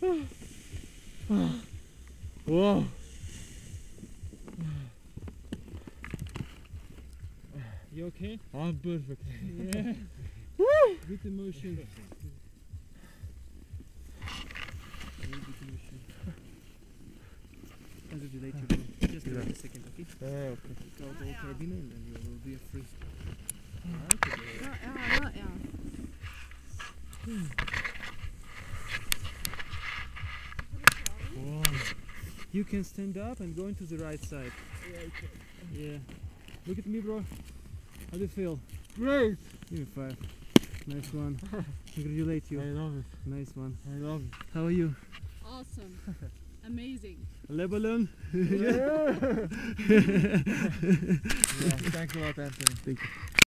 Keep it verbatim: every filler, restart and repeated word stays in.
Whoa. You okay? I'm perfect. Yeah. Woo! Good emotion. Very good emotion. Congratulate you, bro. Just Yeah. wait a second, okay? Yeah, okay. Take out all carabiner and then you will be free. Ja, ja, ja, ja. Wow. You can stand up and go into the right side. Yeah, okay. Yeah. Look at me, bro. How do you feel? Great! Give me five. Nice one. Congratulate I you. love it. Nice one. I love it. How are you? Awesome. Amazing. Lebanon? Yeah. Yeah, thanks a lot, Anthony. Thank you.